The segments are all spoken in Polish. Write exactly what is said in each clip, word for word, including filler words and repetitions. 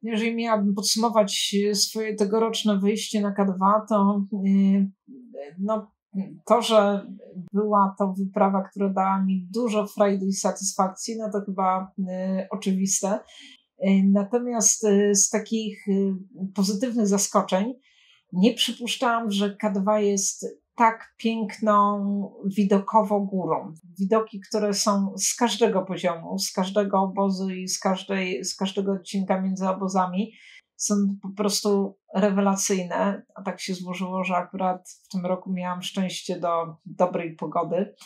jeżeli miałabym podsumować swoje tegoroczne wyjście na K dwa, to yy, no, to, że była to wyprawa, która dała mi dużo frajdy i satysfakcji, no to chyba yy, oczywiste. Yy, natomiast yy, z takich yy, pozytywnych zaskoczeń nie przypuszczałam, że K dwa jest tak piękną widokowo górą. Widoki, które są z każdego poziomu, z każdego obozu i z, każdej, z każdego odcinka między obozami są po prostu rewelacyjne. A tak się złożyło, że akurat w tym roku miałam szczęście do dobrej pogody.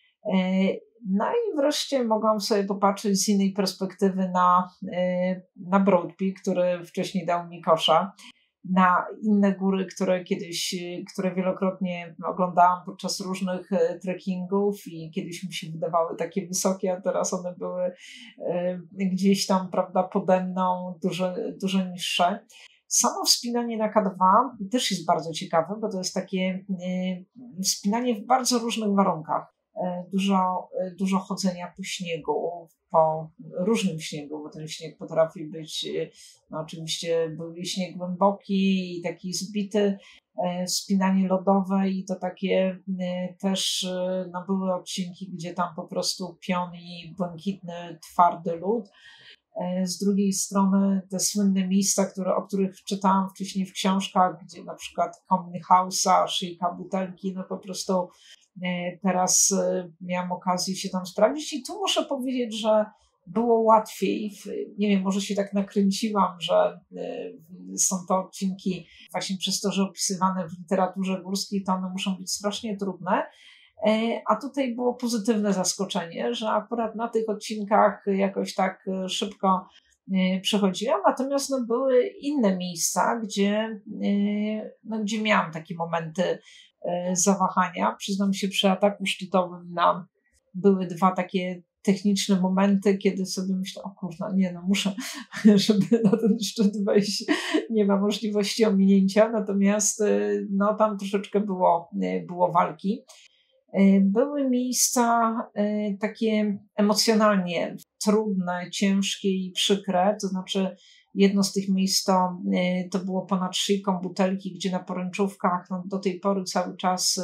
No i wreszcie mogłam sobie popatrzeć z innej perspektywy na, na Broadpeak, który wcześniej dał mi kosza, na inne góry, które kiedyś, które wielokrotnie oglądałam podczas różnych trekkingów i kiedyś mi się wydawały takie wysokie, a teraz one były gdzieś tam, prawda, pode mną dużo, dużo niższe. Samo wspinanie na K dwa też jest bardzo ciekawe, bo to jest takie wspinanie w bardzo różnych warunkach. Dużo, dużo chodzenia po śniegu, po różnym śniegu, bo ten śnieg potrafi być, no oczywiście był śnieg głęboki i taki zbity, wspinanie lodowe i to takie też, no były odcinki, gdzie tam po prostu pion i błękitny, twardy lód. Z drugiej strony te słynne miejsca, które, o których czytałam wcześniej w książkach, gdzie na przykład Komny Hausa, Szyjka Butelki, no po prostu teraz miałam okazję się tam sprawdzić i tu muszę powiedzieć, że było łatwiej. Nie wiem, może się tak nakręciłam, że są to odcinki właśnie przez to, że opisywane w literaturze górskiej, to one muszą być strasznie trudne. A tutaj było pozytywne zaskoczenie, że akurat na tych odcinkach jakoś tak szybko przechodziłam, natomiast no, były inne miejsca, gdzie, no, gdzie miałam takie momenty zawahania. Przyznam się, przy ataku szczytowym na, były dwa takie techniczne momenty, kiedy sobie myślę, o kurwa, nie no, muszę, żeby na ten szczyt wejść, nie ma możliwości ominięcia, natomiast no, tam troszeczkę było, było walki. Były miejsca takie emocjonalnie trudne, ciężkie i przykre, to znaczy jedno z tych miejsc to, to było ponad Szyjką Butelki, gdzie na poręczówkach no, do tej pory cały czas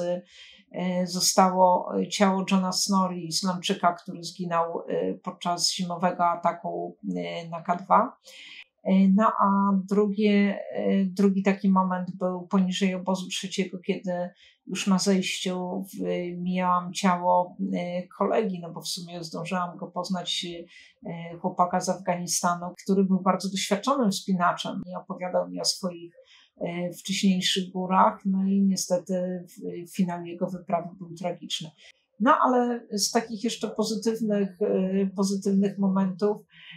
zostało ciało Johna Snorri z Lamczyka, który zginął podczas zimowego ataku na K dwa. No a drugie, drugi taki moment był poniżej obozu trzeciego, kiedy już na zejściu mijałam ciało kolegi, no bo w sumie zdążyłam go poznać, chłopaka z Afganistanu, który był bardzo doświadczonym wspinaczem i opowiadał mi o swoich wcześniejszych górach, no i niestety finał jego wyprawy był tragiczny. No ale z takich jeszcze pozytywnych, pozytywnych momentów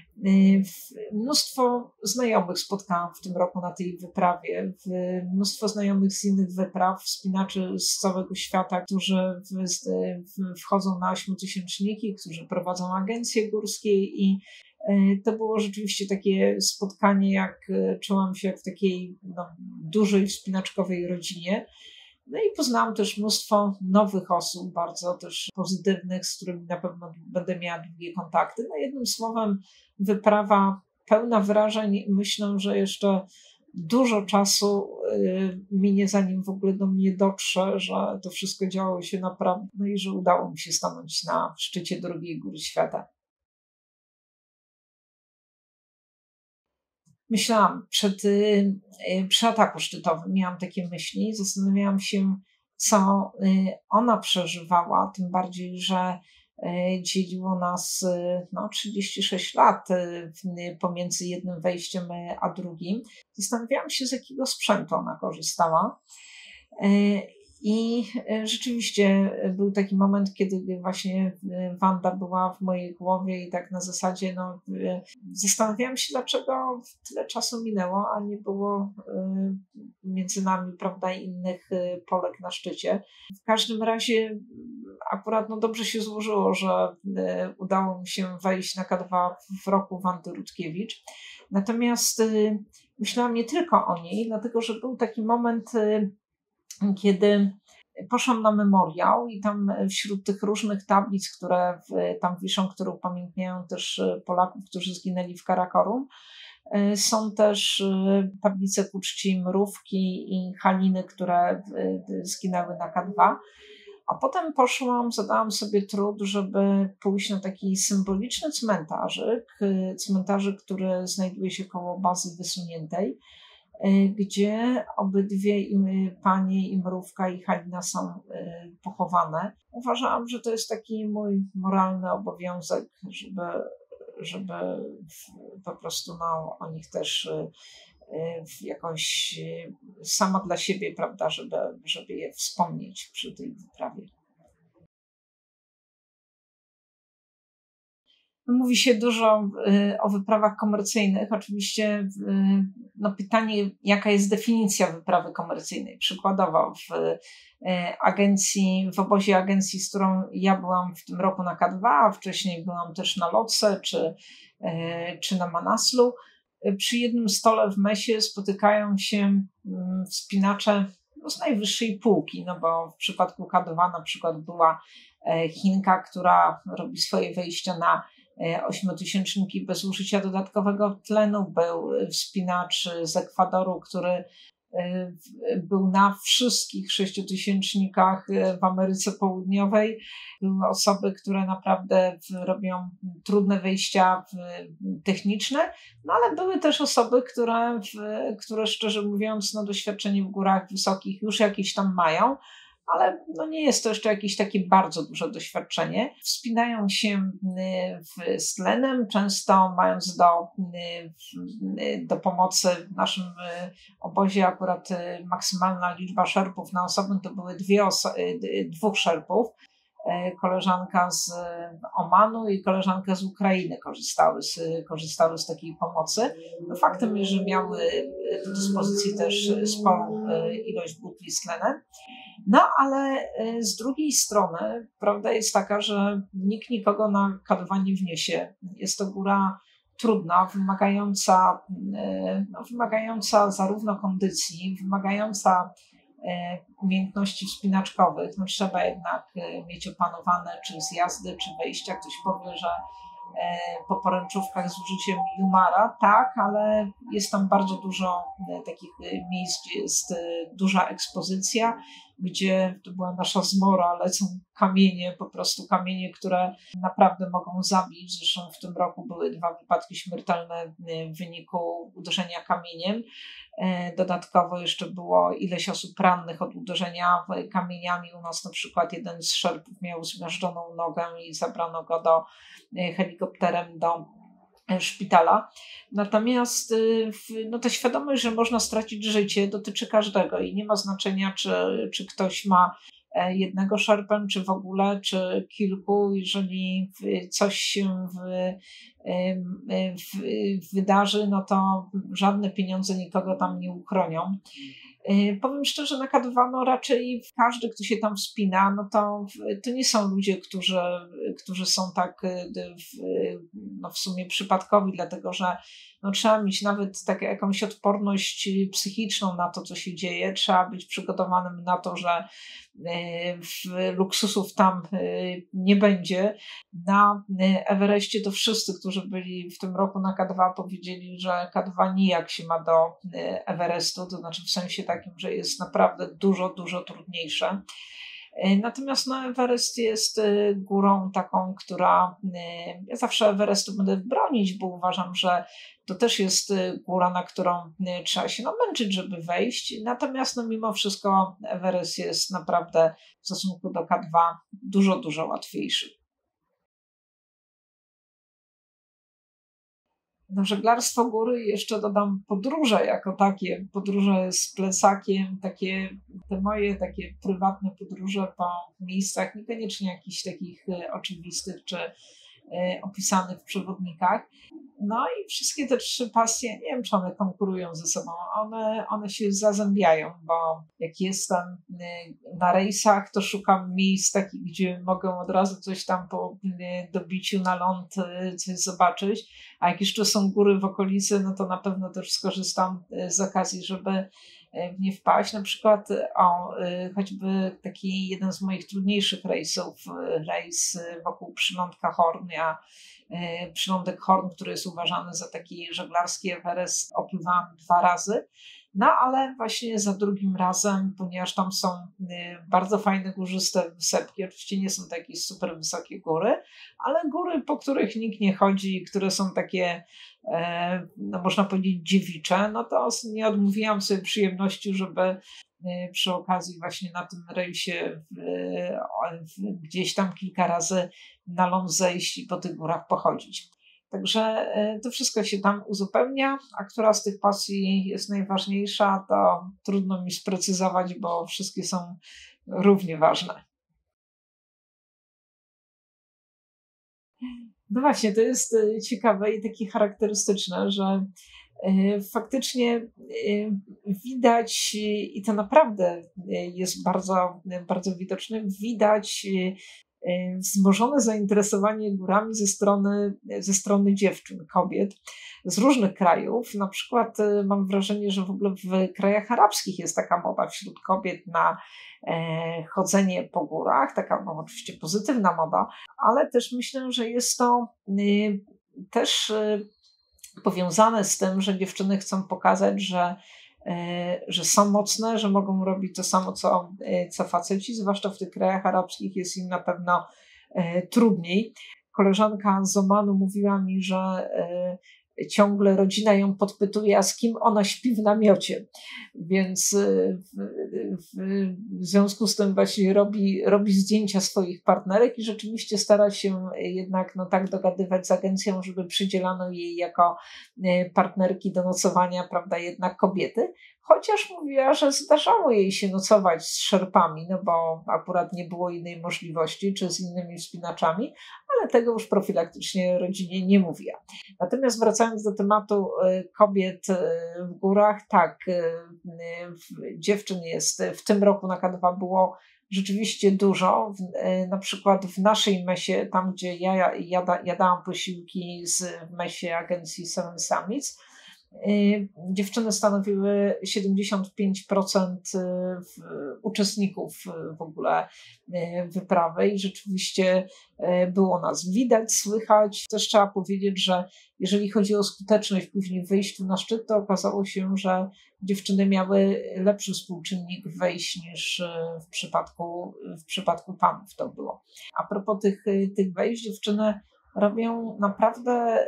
mnóstwo znajomych spotkałam w tym roku na tej wyprawie. Mnóstwo znajomych z innych wypraw, wspinaczy z całego świata, którzy wchodzą na ośmiotysięczniki, którzy prowadzą agencje górskie i to było rzeczywiście takie spotkanie, jak czułam się jak w takiej no, dużej wspinaczkowej rodzinie. No i poznałam też mnóstwo nowych osób, bardzo też pozytywnych, z którymi na pewno będę miała długie kontakty. No jednym słowem wyprawa pełna wrażeń. Myślę, że jeszcze dużo czasu minie, zanim w ogóle do mnie dotrze, że to wszystko działo się naprawdę, no i że udało mi się stanąć na szczycie drugiej góry świata. Myślałam przed, przy ataku szczytowym, miałam takie myśli, zastanawiałam się, co ona przeżywała, tym bardziej, że dzieliło nas no, trzydzieści sześć lat pomiędzy jednym wejściem a drugim. Zastanawiałam się, z jakiego sprzętu ona korzystała. I rzeczywiście był taki moment, kiedy właśnie Wanda była w mojej głowie i tak na zasadzie no, zastanawiałam się, dlaczego tyle czasu minęło, a nie było między nami, prawda, innych Polek na szczycie. W każdym razie akurat no, dobrze się złożyło, że udało mi się wejść na K dwa w roku Wandy Rutkiewicz. Natomiast myślałam nie tylko o niej, dlatego że był taki moment, kiedy poszłam na memoriał i tam wśród tych różnych tablic, które tam wiszą, które upamiętniają też Polaków, którzy zginęli w Karakorum, Są też tablice ku czci Mrówki i Haliny, które zginęły na K dwa. A potem poszłam, zadałam sobie trud, żeby pójść na taki symboliczny cmentarzyk, cmentarzyk, który znajduje się koło bazy wysuniętej, gdzie obydwie panie, i Mrówka, i Halina są pochowane. Uważałam, że to jest taki mój moralny obowiązek, żeby, żeby po prostu no, o nich też jakoś sama dla siebie, prawda, żeby, żeby je wspomnieć przy tej wyprawie. Mówi się dużo o wyprawach komercyjnych. Oczywiście no pytanie, jaka jest definicja wyprawy komercyjnej. Przykładowo w agencji, w obozie agencji, z którą ja byłam w tym roku na K dwa, a wcześniej byłam też na Lotse czy, czy na Manaslu, przy jednym stole w mesie spotykają się wspinacze no, z najwyższej półki, no bo w przypadku K dwa na przykład była Chinka, która robi swoje wejścia na ośmiotysięczniki bez użycia dodatkowego tlenu, był wspinacz z Ekwadoru, który był na wszystkich sześciotysięcznikach w Ameryce Południowej. Były osoby, które naprawdę robią trudne wejścia techniczne, no ale były też osoby, które, które szczerze mówiąc, no doświadczenie w górach wysokich już jakieś tam mają, ale no nie jest to jeszcze jakieś takie bardzo duże doświadczenie. Wspinają się w, z tlenem, często mając do, do pomocy w naszym obozie akurat maksymalna liczba szerpów na osobę to były dwie oso- dwóch szerpów. Koleżanka z Omanu i koleżanka z Ukrainy korzystały z, korzystały z takiej pomocy. No faktem jest, że miały do dyspozycji też sporą ilość butli z tlenem. No ale z drugiej strony prawda jest taka, że nikt nikogo na K dwa nie wniesie. Jest to góra trudna, wymagająca, no, wymagająca zarówno kondycji, wymagająca umiejętnościi wspinaczkowych. No, trzeba jednak mieć opanowane czy zjazdy, czy wejścia. Ktoś powie, że po poręczówkach z użyciem Jumara, tak, ale jest tam bardzo dużo takich miejsc, gdzie jest duża ekspozycja, gdzie to była nasza zmora, lecą kamienie, po prostu kamienie, które naprawdę mogą zabić. Zresztą w tym roku były dwa wypadki śmiertelne w wyniku uderzenia kamieniem. Dodatkowo jeszcze było ileś osób rannych od uderzenia kamieniami. U nas na przykład jeden z szerpów miał zmiażdżoną nogę i zabrano go do helikopterem do szpitala. Natomiast no, ta świadomość, że można stracić życie, dotyczy każdego i nie ma znaczenia, czy, czy ktoś ma jednego szerpę, czy w ogóle, czy kilku. Jeżeli coś się w, w, wydarzy, no to żadne pieniądze nikogo tam nie uchronią. Powiem szczerze, na K dwa no raczej każdy, kto się tam wspina, no to, to nie są ludzie, którzy, którzy są tak w, no w sumie przypadkowi, dlatego że no trzeba mieć nawet tak, jakąś odporność psychiczną na to, co się dzieje. Trzeba być przygotowanym na to, że w luksusów tam nie będzie. Na Everestie to wszyscy, którzy byli w tym roku na K dwa, powiedzieli, że K dwa nijak się ma do Everestu, to znaczy w sensie takim, że jest naprawdę dużo, dużo trudniejsze. Natomiast no, Everest jest górą taką, która, ja zawsze Everestu będę bronić, bo uważam, że to też jest góra, na którą trzeba się namęczyć, żeby wejść. Natomiast no, mimo wszystko Everest jest naprawdę w stosunku do K dwa dużo, dużo łatwiejszy. No, żeglarstwo góry, jeszcze dodam podróże jako takie, podróże z plecakiem, takie te moje takie prywatne podróże po miejscach, niekoniecznie jakichś takich oczywistych czy opisanych w przewodnikach. No i wszystkie te trzy pasje, nie wiem, czy one konkurują ze sobą, one, one się zazębiają, bo jak jestem na rejsach, to szukam miejsc takich, gdzie mogę od razu coś tam po dobiciu na ląd coś zobaczyć, a jak jeszcze są góry w okolicy, no to na pewno też skorzystam z okazji, żeby w nie wpaść. Na przykład o, choćby taki jeden z moich trudniejszych rejsów, rejs wokół przylądka Horn. Ja przylądek Horn, który jest uważany za taki żeglarski Everest, opływałam dwa razy. No ale właśnie za drugim razem, ponieważ tam są bardzo fajne górzyste wysepki, oczywiście nie są to jakieś super wysokie góry, ale góry, po których nikt nie chodzi, które są takie, no można powiedzieć, dziewicze, no to nie odmówiłam sobie przyjemności, żeby przy okazji właśnie na tym rejsie w, w, gdzieś tam kilka razy na ląd zejść i po tych górach pochodzić. Także to wszystko się tam uzupełnia, a która z tych pasji jest najważniejsza, to trudno mi sprecyzować, bo wszystkie są równie ważne. No właśnie, to jest ciekawe i takie charakterystyczne, że faktycznie widać, i to naprawdę jest bardzo, bardzo widoczne, widać wzmożone zainteresowanie górami ze strony, ze strony dziewczyn, kobiet z różnych krajów. Na przykład mam wrażenie, że w ogóle w krajach arabskich jest taka moda wśród kobiet na chodzenie po górach, taka no, oczywiście pozytywna moda, ale też myślę, że jest to też powiązane z tym, że dziewczyny chcą pokazać, że że są mocne, że mogą robić to samo, co, co faceci, zwłaszcza w tych krajach arabskich jest im na pewno trudniej. Koleżanka z Omanu mówiła mi, że ciągle rodzina ją podpytuje, a z kim ona śpi w namiocie. Więc w, w, w związku z tym właśnie robi, robi zdjęcia swoich partnerek i rzeczywiście stara się jednak no, tak dogadywać z agencją, żeby przydzielano jej jako partnerki do nocowania, prawda, jednak kobiety. Chociaż mówiła, że zdarzało jej się nocować z szerpami, no bo akurat nie było innej możliwości, czy z innymi wspinaczami, ale tego już profilaktycznie rodzinie nie mówiła. Natomiast wracając do tematu kobiet w górach, tak, dziewczyn jest w tym roku na K dwa było rzeczywiście dużo. Na przykład w naszej mesie, tam gdzie ja jada, jadałam posiłki z w mesie agencji Seven Summits, dziewczyny stanowiły siedemdziesiąt pięć procent uczestników w ogóle wyprawy i rzeczywiście było nas widać, słychać. Też trzeba powiedzieć, że jeżeli chodzi o skuteczność później w wejściu na szczyt, to okazało się, że dziewczyny miały lepszy współczynnik wejść niż w przypadku, w przypadku panów to było. A propos tych, tych wejść, dziewczyny robią naprawdę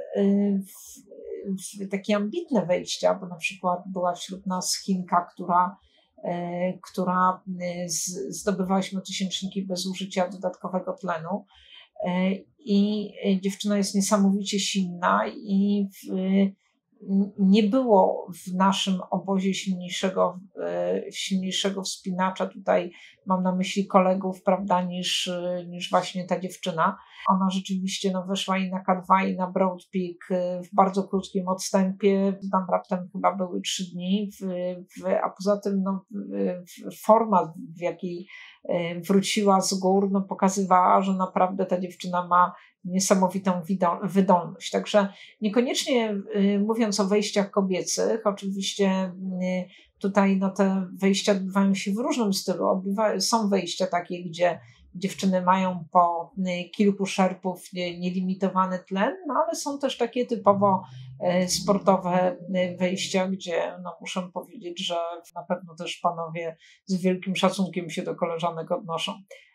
takie ambitne wejścia, bo na przykład była wśród nas Chinka, która, która zdobywała ośmiotysięczniki bez użycia dodatkowego tlenu i dziewczyna jest niesamowicie silna i w, nie było w naszym obozie silniejszego, silniejszego wspinacza, tutaj mam na myśli kolegów, prawda, niż, niż właśnie ta dziewczyna. Ona rzeczywiście no, weszła i na K dwa, i na Broad Peak w bardzo krótkim odstępie, tam raptem chyba były trzy dni, w, w, a poza tym no, forma, w jakiej wróciła z gór, no, pokazywała, że naprawdę ta dziewczyna ma niesamowitą wydolność. Także niekoniecznie mówiąc o wejściach kobiecych, oczywiście tutaj no, te wejścia odbywają się w różnym stylu. Odbywa, są wejścia takie, gdzie dziewczyny mają po kilku szerpów nielimitowany tlen, no ale są też takie typowo sportowe wejścia, gdzie no, muszę powiedzieć, że na pewno też panowie z wielkim szacunkiem się do koleżanek odnoszą.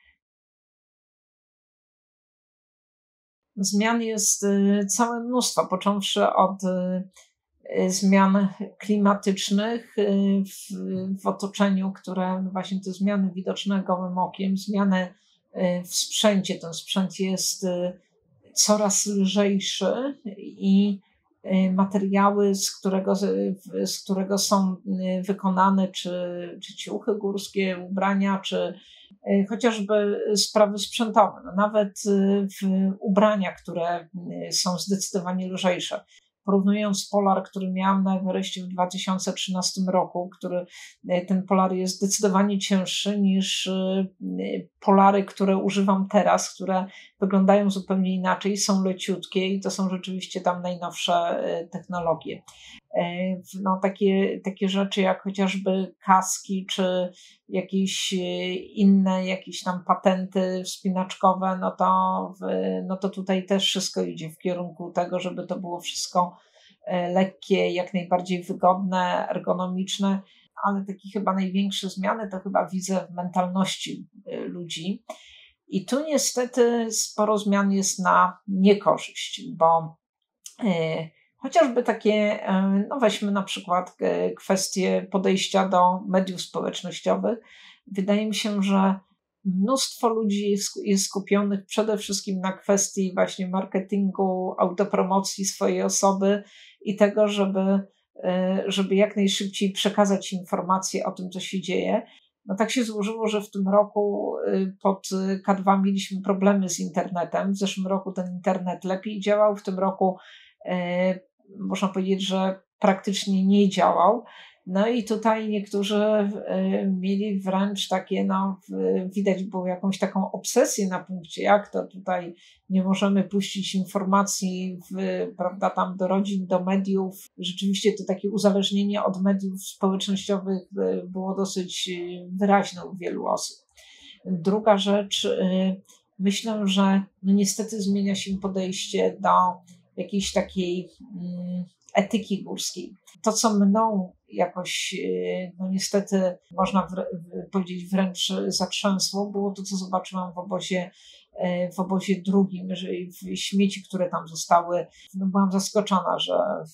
Zmian jest całe mnóstwo, począwszy od zmian klimatycznych w, w otoczeniu, które no właśnie te zmiany widoczne gołym okiem, zmiany w sprzęcie. Ten sprzęt jest coraz lżejszy i materiały, z którego, z którego są wykonane czy, czy ciuchy górskie, ubrania, czy chociażby sprawy sprzętowe. No nawet w ubrania, które są zdecydowanie lżejsze. Porównując polar, który miałam na Everestie w dwa tysiące trzynastym roku, który ten polar jest zdecydowanie cięższy niż polary, które używam teraz, które wyglądają zupełnie inaczej, są leciutkie i to są rzeczywiście tam najnowsze technologie. no, takie, takie rzeczy jak chociażby kaski, czy jakieś inne jakieś tam patenty wspinaczkowe, no to, w, no to tutaj też wszystko idzie w kierunku tego, żeby to było wszystko lekkie, jak najbardziej wygodne, ergonomiczne, ale takie chyba największe zmiany to chyba widzę w mentalności ludzi. I tu niestety sporo zmian jest na niekorzyść, bo chociażby takie, no weźmy na przykład kwestię podejścia do mediów społecznościowych. Wydaje mi się, że mnóstwo ludzi jest skupionych przede wszystkim na kwestii właśnie marketingu, autopromocji swojej osoby i tego, żeby, żeby jak najszybciej przekazać informacje o tym, co się dzieje. No tak się złożyło, że w tym roku pod K dwa mieliśmy problemy z internetem. W zeszłym roku ten internet lepiej działał, w tym roku można powiedzieć, że praktycznie nie działał. No i tutaj niektórzy mieli wręcz takie, no widać było jakąś taką obsesję na punkcie, jak to tutaj nie możemy puścić informacji, w, prawda, tam do rodzin, do mediów. Rzeczywiście to takie uzależnienie od mediów społecznościowych było dosyć wyraźne u wielu osób. Druga rzecz, myślę, że no niestety zmienia się podejście do jakiejś takiej etyki górskiej. To, co mną jakoś, no niestety można w, powiedzieć wręcz zatrzęsło, było to, co zobaczyłam w obozie, w obozie drugim, że w śmieci, które tam zostały, no byłam zaskoczona, że w,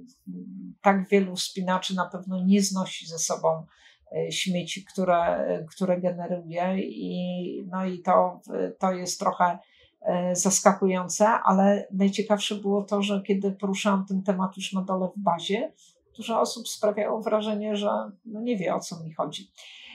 tak wielu wspinaczy na pewno nie znosi ze sobą śmieci, które, które generuje i, no i to, to jest trochę zaskakujące, ale najciekawsze było to, że kiedy poruszałam ten temat już na dole w bazie, dużo osób sprawiało wrażenie, że no nie wie, o co mi chodzi.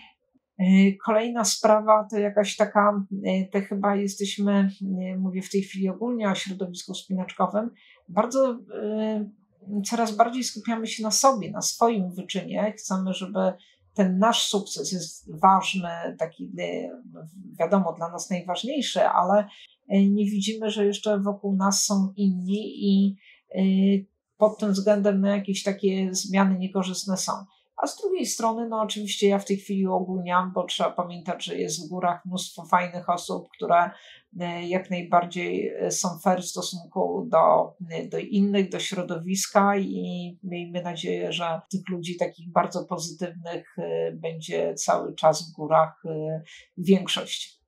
Kolejna sprawa to jakaś taka, to chyba jesteśmy, mówię w tej chwili ogólnie o środowisku wspinaczkowym, bardzo coraz bardziej skupiamy się na sobie, na swoim wyczynie. Chcemy, żeby ten nasz sukces jest ważny, taki wiadomo dla nas najważniejszy, ale nie widzimy, że jeszcze wokół nas są inni i pod tym względem no, jakieś takie zmiany niekorzystne są. A z drugiej strony, no oczywiście ja w tej chwili uogólniam, bo trzeba pamiętać, że jest w górach mnóstwo fajnych osób, które jak najbardziej są fair w stosunku do, do innych, do środowiska i miejmy nadzieję, że tych ludzi takich bardzo pozytywnych będzie cały czas w górach większość.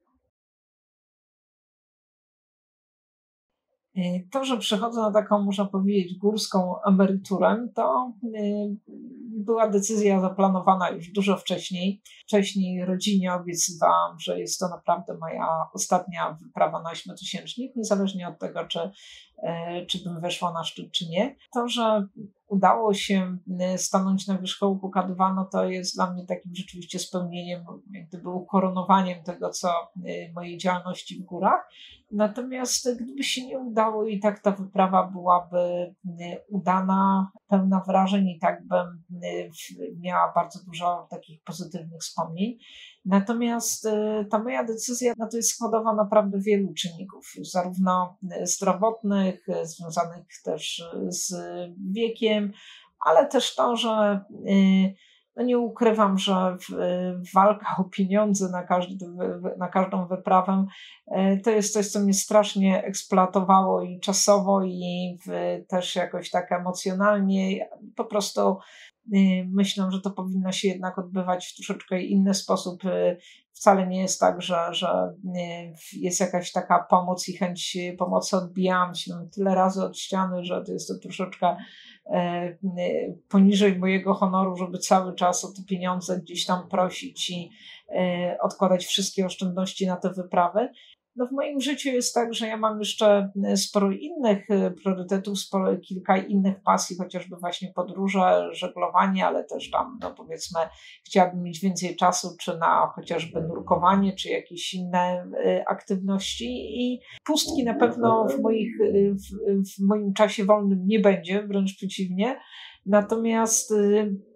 To, że przechodzę na taką, można powiedzieć, górską emeryturę, to była decyzja zaplanowana już dużo wcześniej. Wcześniej rodzinie obiecywałam, że jest to naprawdę moja ostatnia wyprawa na ośmiotysięcznik, niezależnie od tego, czy, czy bym weszła na szczyt, czy nie. To, że udało się stanąć na wierzchołku K dwa, no to jest dla mnie takim rzeczywiście spełnieniem, jak gdyby ukoronowaniem tego, co mojej działalności w górach. Natomiast gdyby się nie udało i tak ta wyprawa byłaby udana, pełna wrażeń i tak bym miała bardzo dużo takich pozytywnych wspomnień. Natomiast ta moja decyzja no to jest składowa naprawdę wielu czynników, zarówno zdrowotnych, związanych też z wiekiem, ale też to, że no nie ukrywam, że walka o pieniądze na, każdy, na każdą wyprawę to jest coś, co mnie strasznie eksploatowało i czasowo, i też jakoś tak emocjonalnie. Po prostu myślę, że to powinno się jednak odbywać w troszeczkę inny sposób. Wcale nie jest tak, że, że jest jakaś taka pomoc i chęć pomocy. Odbijałam się tyle razy od ściany, że to jest to troszeczkę poniżej mojego honoru, żeby cały czas o te pieniądze gdzieś tam prosić i odkładać wszystkie oszczędności na te wyprawy. No w moim życiu jest tak, że ja mam jeszcze sporo innych priorytetów, sporo, kilka innych pasji, chociażby właśnie podróże, żeglowanie, ale też tam, no powiedzmy, chciałabym mieć więcej czasu, czy na chociażby nurkowanie, czy jakieś inne aktywności i pustki na pewno w, moich, w, w moim czasie wolnym nie będzie, wręcz przeciwnie. Natomiast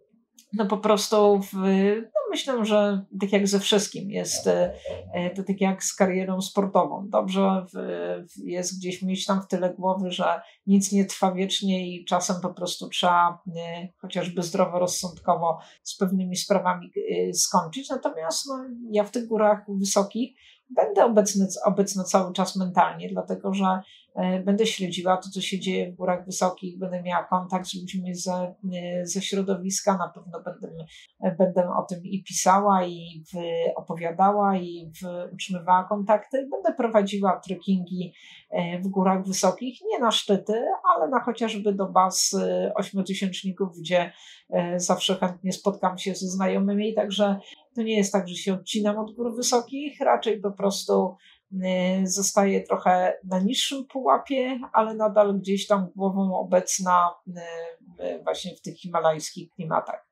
no po prostu w, no myślę, że tak jak ze wszystkim jest, e, to tak jak z karierą sportową. Dobrze w, w jest gdzieś mieć tam w tyle głowy, że nic nie trwa wiecznie i czasem po prostu trzeba e, chociażby zdroworozsądkowo z pewnymi sprawami e, skończyć. Natomiast no, ja w tych górach wysokich będę obecny, obecny cały czas mentalnie, dlatego że e, będę śledziła to, co się dzieje w górach wysokich, będę miała kontakt z ludźmi ze, e, ze środowiska, na pewno będę, e, będę o tym i pisała, i w, opowiadała, i w, utrzymywała kontakty. Będę prowadziła trekkingi e, w górach wysokich, nie na szczyty, ale na chociażby do baz e, ośmiotysięczników, gdzie e, zawsze chętnie spotkam się ze znajomymi, także to nie jest tak, że się odcinam od gór wysokich, raczej po prostu y, zostaję trochę na niższym pułapie, ale nadal gdzieś tam głową obecna y, y, właśnie w tych himalajskich klimatach.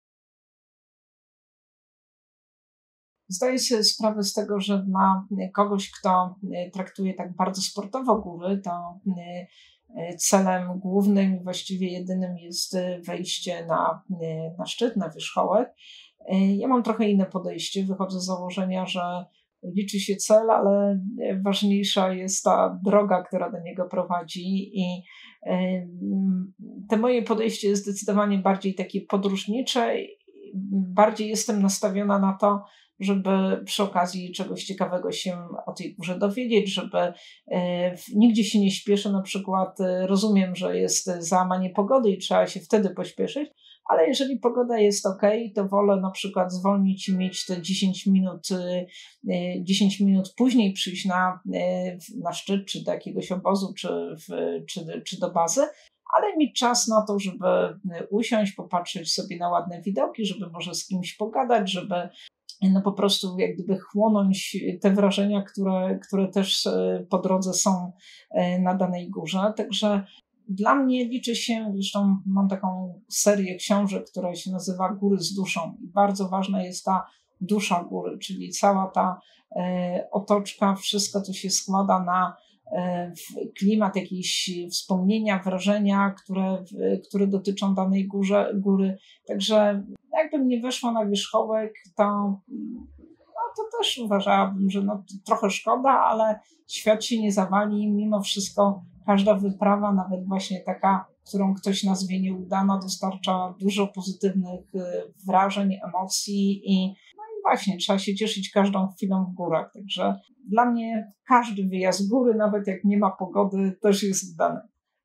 Zdaję sobie sprawę z tego, że dla kogoś, kto y, traktuje tak bardzo sportowo góry, to y, y, celem głównym, właściwie jedynym jest y, wejście na, y, na szczyt, na wierzchołek. Y, Ja mam trochę inne podejście. Wychodzę z założenia, że liczy się cel, ale y, ważniejsza jest ta droga, która do niego prowadzi. I y, mm, te moje podejście jest zdecydowanie bardziej takie podróżnicze. i Bardziej jestem nastawiona na to, żeby przy okazji czegoś ciekawego się o tej górze dowiedzieć, żeby e, w- nigdzie się nie śpieszę. Na przykład e, rozumiem, że jest załamanie pogody i trzeba się wtedy pośpieszyć, ale jeżeli pogoda jest ok, to wolę na przykład zwolnić i mieć te dziesięć minut, e, e, dziesięć minut później przyjść na, e, w- na szczyt, czy do jakiegoś obozu, czy, w, czy, czy do bazy, ale mieć czas na to, żeby e, usiąść, popatrzeć sobie na ładne widoki, żeby może z kimś pogadać, żeby no po prostu jak gdyby chłonąć te wrażenia, które, które też e, po drodze są e, na danej górze. Także dla mnie liczy się, zresztą mam taką serię książek, która się nazywa Góry z duszą. I bardzo ważna jest ta dusza góry, czyli cała ta e, otoczka, wszystko, co się składa na e, w klimat, jakieś wspomnienia, wrażenia, które, w- które dotyczą danej górze, góry. Także jakbym nie weszła na wierzchołek, to, no, to też uważałabym, że no, trochę szkoda, ale świat się nie zawali. Mimo wszystko każda wyprawa, nawet właśnie taka, którą ktoś nazwie nieudana, dostarcza dużo pozytywnych y, wrażeń, emocji i, no i właśnie trzeba się cieszyć każdą chwilą w górach. Także dla mnie każdy wyjazd z góry, nawet jak nie ma pogody, też jest udany.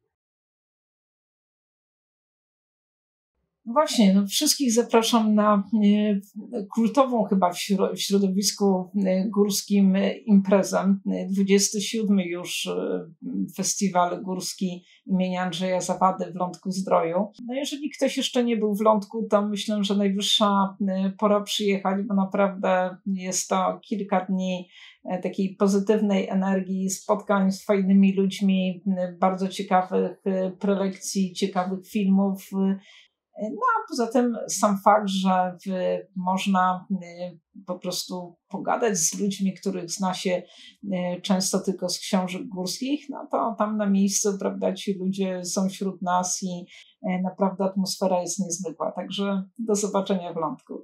Właśnie, no wszystkich zapraszam na e, kultową chyba w śro- w środowisku e, górskim e, imprezę. E, dwudziesty siódmy już e, festiwal górski imienia Andrzeja Zawady w Lądku-Zdroju. No jeżeli ktoś jeszcze nie był w Lądku, to myślę, że najwyższa e, pora przyjechać, bo naprawdę jest to kilka dni e, takiej pozytywnej energii, spotkań z fajnymi ludźmi, e, bardzo ciekawych e, prelekcji, ciekawych filmów. e, no a poza tym sam fakt, że w, można y, po prostu pogadać z ludźmi, których zna się y, często tylko z książek górskich, no to tam na miejscu, prawda, ci ludzie są wśród nas i y, naprawdę atmosfera jest niezwykła. Także do zobaczenia w Lądku.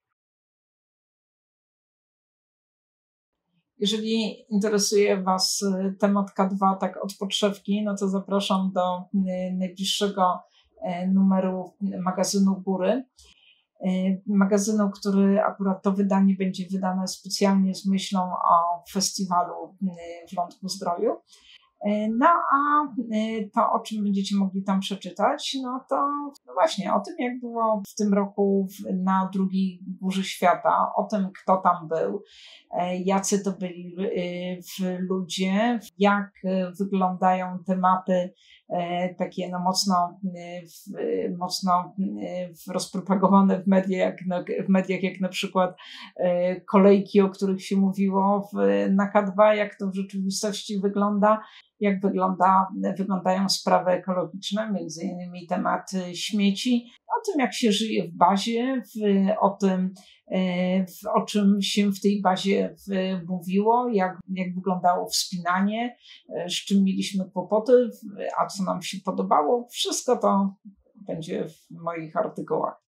Jeżeli interesuje Was y, temat K dwa tak od podszewki, no to zapraszam do y, najbliższego y, numeru magazynu Góry. Y, Magazynu, który akurat to wydanie będzie wydane specjalnie z myślą o festiwalu y, w Lądku Zdroju. E, No a e, to, o czym będziecie mogli tam przeczytać, no to no właśnie o tym, jak było w tym roku w, na drugiej Górze Świata, o tym, kto tam był, e, jacy to byli e, w ludzie, jak e, wyglądają tematy e, takie no mocno, e, w, e, mocno e, w- rozpropagowane w mediach, jak na, w mediach, jak na przykład e, kolejki, o których się mówiło w, na K dwa, jak to w rzeczywistości wygląda, jak wygląda, wyglądają sprawy ekologiczne, między innymi temat y, śmieci, o tym, jak się żyje w bazie, w, o tym, e, w, o czym się w tej bazie w, mówiło, jak, jak wyglądało wspinanie, e, z czym mieliśmy kłopoty, w- a co nam się podobało. Wszystko to będzie w moich artykułach.